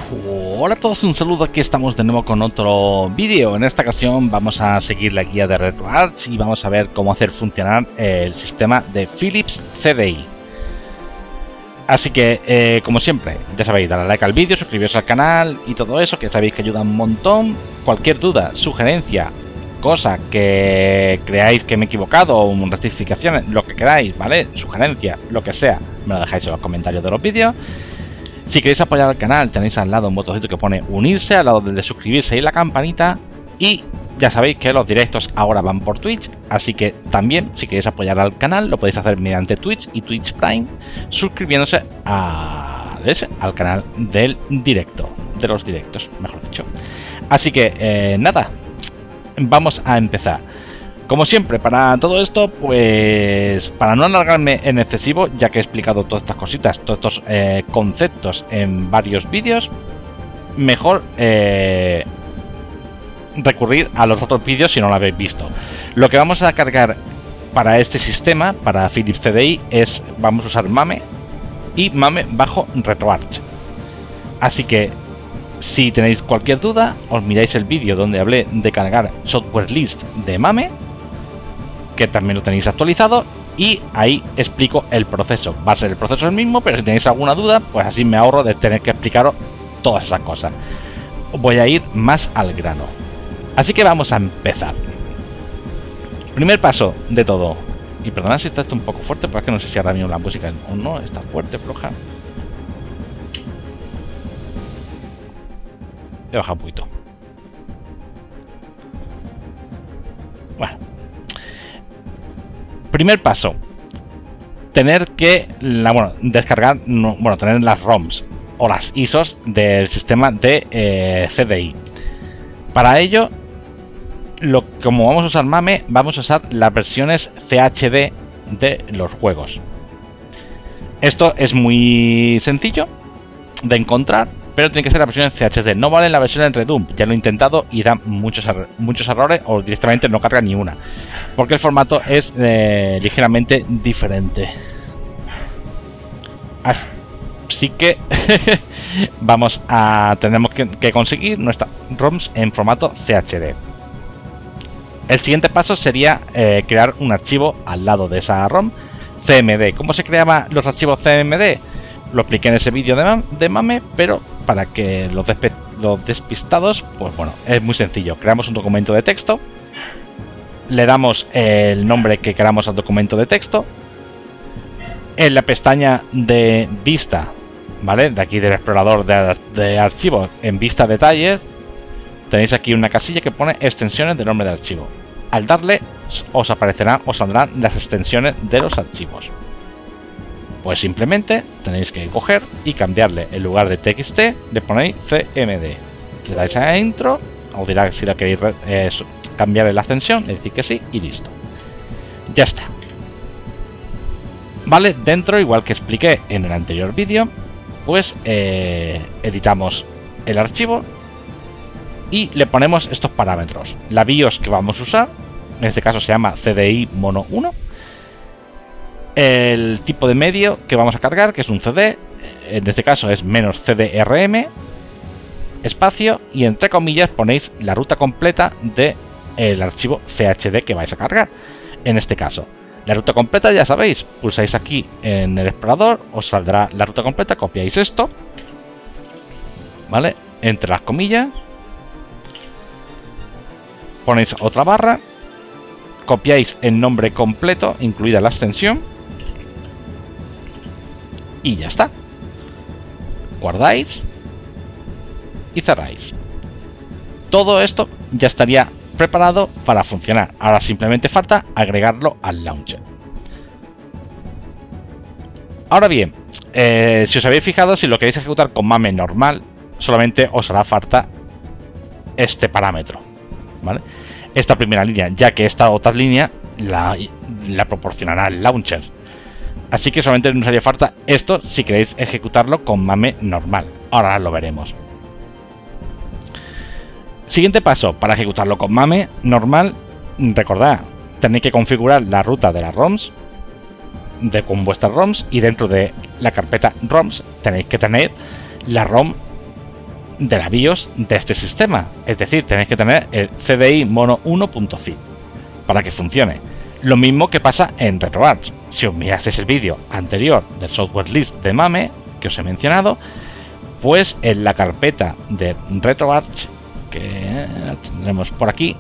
Hola a todos, un saludo, aquí estamos de nuevo con otro vídeo. En esta ocasión vamos a seguir la guía de RetroArch y vamos a ver cómo hacer funcionar el sistema de Philips CDI. Así que, como siempre, ya sabéis, darle like al vídeo, suscribiros al canal y todo eso, que sabéis que ayuda un montón. Cualquier duda, sugerencia, cosa que creáis que me he equivocado o rectificaciones, lo que queráis, ¿vale? Sugerencia, lo que sea, me lo dejáis en los comentarios de los vídeos. Si queréis apoyar al canal, tenéis al lado un botoncito que pone unirse, al lado del de suscribirse y la campanita. Y ya sabéis que los directos ahora van por Twitch, así que también, si queréis apoyar al canal, lo podéis hacer mediante Twitch y Twitch Prime, suscribiéndose al canal del directo, de los directos, mejor dicho. Así que, nada, vamos a empezar. Como siempre, para todo esto, pues para no alargarme en excesivo, ya que he explicado todas estas cositas, todos estos conceptos en varios vídeos, mejor recurrir a los otros vídeos si no lo habéis visto. Lo que vamos a cargar para este sistema, para Philips CDI, vamos a usar MAME y MAME bajo RetroArch. Así que, si tenéis cualquier duda, os miráis el vídeo donde hablé de cargar software list de MAME, que también lo tenéis actualizado, y ahí explico el proceso. Va a ser el proceso el mismo, pero si tenéis alguna duda, pues así me ahorro de tener que explicaros todas esas cosas. Voy a ir más al grano. Así que vamos a empezar. Primer paso de todo. Y perdonad si está esto un poco fuerte, porque es que no sé si ahora mismo la música o no está fuerte, floja. Voy a bajar un poquito. Bueno. Primer paso, tener que descargar, tener las ROMs o las ISOs del sistema de CDI. Para ello, como vamos a usar MAME, vamos a usar las versiones CHD de los juegos. Esto es muy sencillo de encontrar, pero tiene que ser la versión en CHD. No vale la versión en Redum, ya lo he intentado y da muchos errores, o directamente no carga ni una, porque el formato es ligeramente diferente. Así que tenemos que conseguir nuestras ROMs en formato CHD. El siguiente paso sería crear un archivo al lado de esa ROM CMD. ¿Cómo se creaban los archivos CMD? Lo expliqué en ese vídeo de MAME, pero para que los despistados, pues bueno, es muy sencillo. Creamos un documento de texto, le damos el nombre que queramos al documento de texto. En la pestaña de vista, ¿vale? De aquí del explorador de archivos, en vista detalles, tenéis aquí una casilla que pone extensiones del nombre del archivo. Al darle, os saldrán las extensiones de los archivos. Pues simplemente tenéis que coger y cambiarle, en lugar de TXT, le ponéis CMD. Le dais a intro, os dirá si la queréis cambiarle la extensión, le decís que sí y listo. Ya está. Vale, dentro, igual que expliqué en el anterior vídeo, pues editamos el archivo y le ponemos estos parámetros. La BIOS que vamos a usar, en este caso se llama CDI Mono 1. El tipo de medio que vamos a cargar, que es un CD, en este caso es -CDRM, espacio, y entre comillas ponéis la ruta completa del archivo CHD que vais a cargar. En este caso, la ruta completa, ya sabéis, pulsáis aquí en el explorador, os saldrá la ruta completa, copiáis esto, ¿vale? Entre las comillas, ponéis otra barra, copiáis el nombre completo, incluida la extensión, y ya está. Guardáis y cerráis. Todo esto ya estaría preparado para funcionar. Ahora simplemente falta agregarlo al launcher. Ahora bien, si os habéis fijado, si lo queréis ejecutar con MAME normal, solamente os hará falta este parámetro, ¿vale? Esta primera línea, ya que esta otra línea la proporcionará el launcher. Así que solamente nos haría falta esto si queréis ejecutarlo con MAME normal. Ahora lo veremos. Siguiente paso, para ejecutarlo con MAME normal, recordad, tenéis que configurar la ruta de las ROMs con vuestras ROMs, y dentro de la carpeta ROMs tenéis que tener la ROM de la BIOS de este sistema. Es decir, tenéis que tener el CDI mono 1.zip para que funcione. Lo mismo que pasa en RetroArch. Si os mirasteis el vídeo anterior del software list de MAME que os he mencionado, pues en la carpeta de RetroArch, que la tendremos por aquí,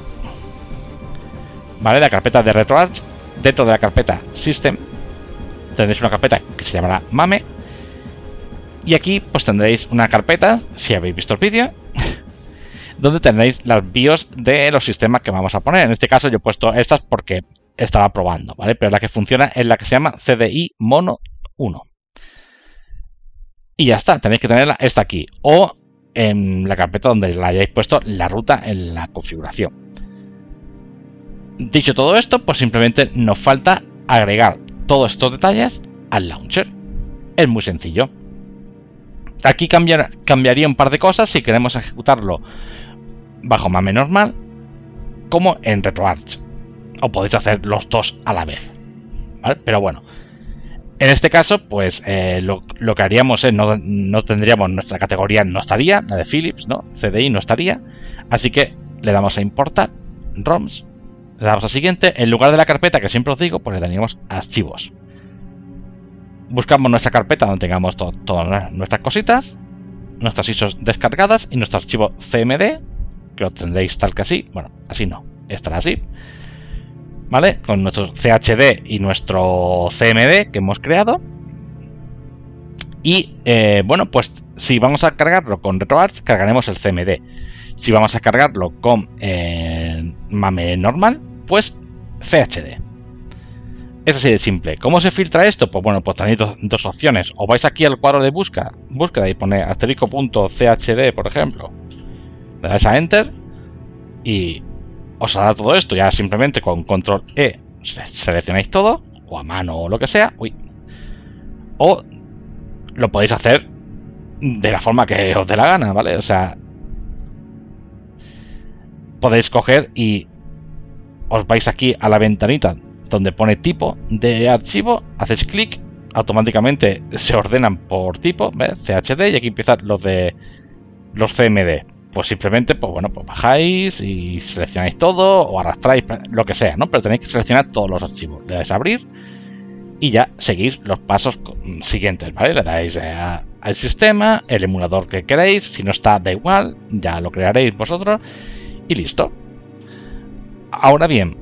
¿vale? La carpeta de RetroArch, dentro de la carpeta System tendréis una carpeta que se llamará MAME, y aquí pues tendréis una carpeta, si habéis visto el vídeo, donde tendréis las BIOS de los sistemas que vamos a poner. En este caso yo he puesto estas porque estaba probando, ¿vale? Pero la que funciona es la que se llama CDI mono 1. Y ya está, tenéis que tenerla esta aquí, o en la carpeta donde la hayáis puesto la ruta en la configuración. Dicho todo esto, pues simplemente nos falta agregar todos estos detalles al launcher. Es muy sencillo. Aquí cambiaría un par de cosas si queremos ejecutarlo bajo MAME normal como en RetroArch, o podéis hacer los dos a la vez, ¿vale? Pero bueno, en este caso pues lo que haríamos es no tendríamos nuestra categoría, no estaría la de Philips, ¿no? CDI no estaría, así que le damos a importar ROMs, le damos a siguiente. En lugar de la carpeta que siempre os digo, pues le daríamos archivos. Buscamos nuestra carpeta donde tengamos todas nuestras cositas, nuestras ISOs descargadas y nuestro archivo CMD, que lo tendréis tal que así. Bueno, así no, estará así, ¿vale? Con nuestro CHD y nuestro CMD que hemos creado. Y bueno, pues si vamos a cargarlo con RetroArch, cargaremos el CMD. Si vamos a cargarlo con MAME normal, pues CHD. Es así de simple. ¿Cómo se filtra esto? Pues bueno, pues tenéis dos opciones. O vais aquí al cuadro de búsqueda y ponéis *.chd, por ejemplo. Le dais a Enter y os hará todo esto. Ya simplemente con Control E seleccionáis todo, o a mano o lo que sea. Uy. O lo podéis hacer de la forma que os dé la gana, ¿vale? O sea, podéis coger y os vais aquí a la ventanita donde pone tipo de archivo, hacéis clic, automáticamente se ordenan por tipo, ¿ves? CHD, y aquí empiezan los de los CMD. Pues simplemente, pues bueno, pues bajáis y seleccionáis todo, o arrastráis, lo que sea, ¿no? Pero tenéis que seleccionar todos los archivos. Le dais a abrir y ya seguís los pasos siguientes, ¿vale? Le dais al sistema, el emulador que queréis, si no está, da igual, ya lo crearéis vosotros y listo. Ahora bien,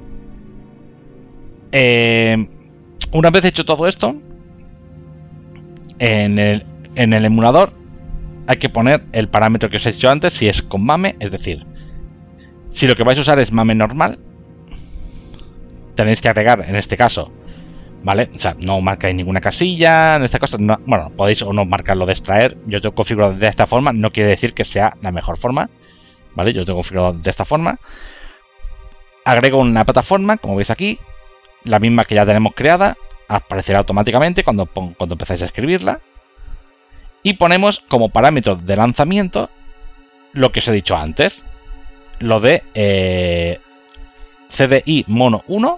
una vez hecho todo esto, en el emulador hay que poner el parámetro que os he dicho antes, si es con MAME, es decir, si lo que vais a usar es MAME normal, tenéis que agregar en este caso, ¿vale? O sea, no marcáis ninguna casilla en esta cosa, no, bueno, podéis o no marcarlo de extraer. Yo tengo configurado de esta forma, no quiere decir que sea la mejor forma, ¿vale? Yo tengo configurado de esta forma. Agrego una plataforma, como veis aquí, la misma que ya tenemos creada, aparecerá automáticamente cuando empezáis a escribirla. Y ponemos como parámetro de lanzamiento lo que os he dicho antes, lo de CDI mono 1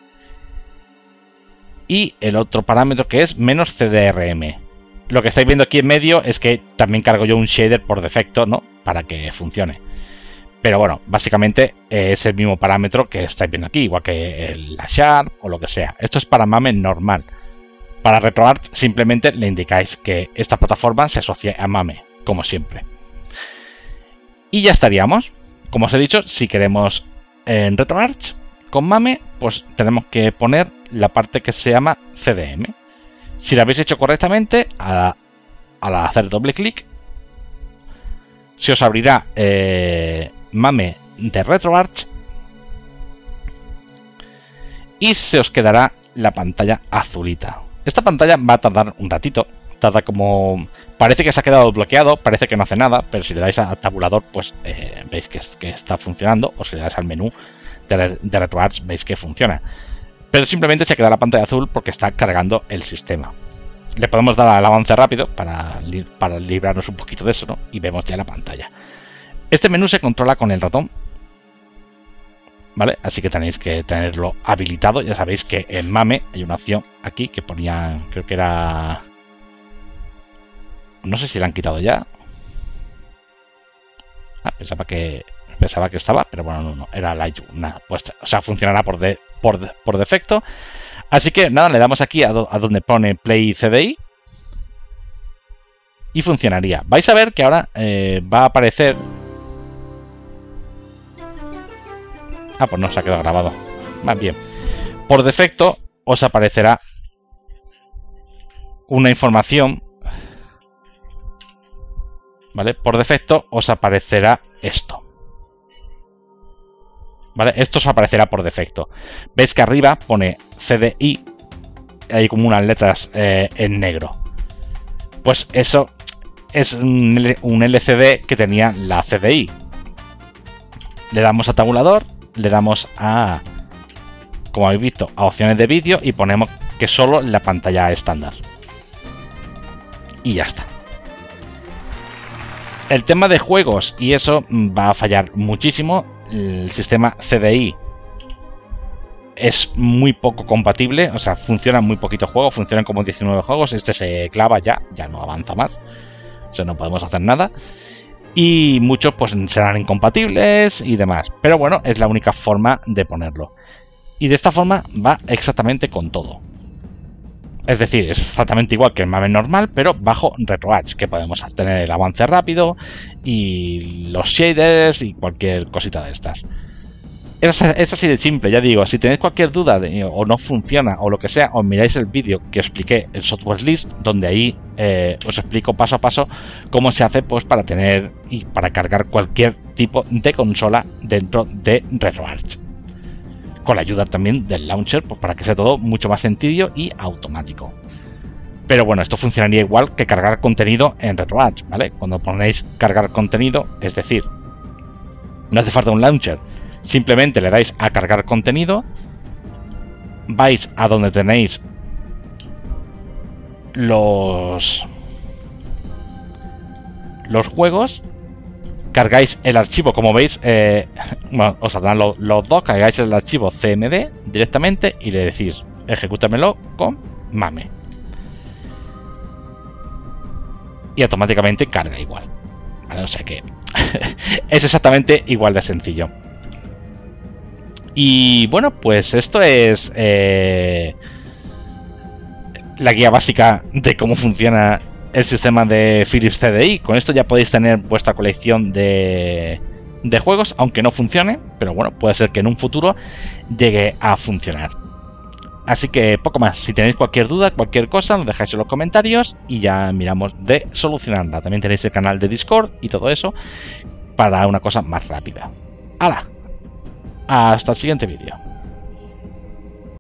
y el otro parámetro que es menos CDRM. Lo que estáis viendo aquí en medio es que también cargo yo un shader por defecto, ¿no? Para que funcione. Pero bueno, básicamente es el mismo parámetro que estáis viendo aquí, igual que la Sharp o lo que sea. Esto es para MAME normal. Para RetroArch simplemente le indicáis que esta plataforma se asocia a MAME, como siempre. Y ya estaríamos. Como os he dicho, si queremos en RetroArch con MAME, pues tenemos que poner la parte que se llama CDM. Si la habéis hecho correctamente, al hacer doble clic, se os abrirá MAME de RetroArch y se os quedará la pantalla azulita. Esta pantalla va a tardar un ratito, tarda como... Parece que se ha quedado bloqueado, parece que no hace nada, pero si le dais a tabulador, pues veis que está funcionando, o si le dais al menú de RetroArch, veis que funciona. Pero simplemente se queda la pantalla azul porque está cargando el sistema. Le podemos dar al avance rápido para librarnos un poquito de eso, ¿no? Y vemos ya la pantalla. Este menú se controla con el ratón, ¿vale? Así que tenéis que tenerlo habilitado. Ya sabéis que en MAME hay una opción aquí que ponía, creo que era... No sé si la han quitado ya. pensaba que estaba, pero bueno, no, era la nada, pues, o sea, funcionará por defecto. Así que nada, le damos aquí a donde pone Play CDI y funcionaría. Vais a ver que ahora va a aparecer... Ah, pues no se ha quedado grabado. Más bien. Por defecto os aparecerá una información. ¿Vale? Por defecto os aparecerá esto. ¿Vale? Esto os aparecerá por defecto. Veis que arriba pone CDI. Hay como unas letras en negro. Pues eso es un LCD que tenía la CDI. Le damos a tabulador. Le damos a, como habéis visto, a opciones de vídeo y ponemos que solo la pantalla estándar. Y ya está. El tema de juegos y eso va a fallar muchísimo. El sistema CDI es muy poco compatible, o sea, funcionan muy poquitos juegos, funcionan como 19 juegos. Este se clava ya no avanza más. O sea, no podemos hacer nada. Y muchos pues serán incompatibles y demás. Pero bueno, es la única forma de ponerlo. Y de esta forma va exactamente con todo. Es decir, es exactamente igual que el MAME normal, pero bajo RetroArch, que podemos tener el avance rápido y los shaders y cualquier cosita de estas. Es así de simple, ya digo. Si tenéis cualquier duda o no funciona o lo que sea, os miráis el vídeo que expliqué, el software list, donde ahí os explico paso a paso cómo se hace pues para tener y para cargar cualquier tipo de consola dentro de RetroArch. Con la ayuda también del launcher, pues para que sea todo mucho más sencillo y automático. Pero bueno, esto funcionaría igual que cargar contenido en RetroArch, ¿vale? Cuando ponéis cargar contenido, es decir, no hace falta un launcher. Simplemente le dais a cargar contenido, vais a donde tenéis los juegos, cargáis el archivo, como veis, bueno, os saldrán los dos, cargáis el archivo CMD directamente y le decís ejecútamelo con MAME. Y automáticamente carga igual, ¿vale? O sea que es exactamente igual de sencillo. Y bueno, pues esto es la guía básica de cómo funciona el sistema de Philips CDI. Con esto ya podéis tener vuestra colección de juegos, aunque no funcione, pero bueno, puede ser que en un futuro llegue a funcionar. Así que poco más. Si tenéis cualquier duda, cualquier cosa, lo dejáis en los comentarios y ya miramos de solucionarla. También tenéis el canal de Discord y todo eso para una cosa más rápida. ¡Hala! Hasta el siguiente vídeo.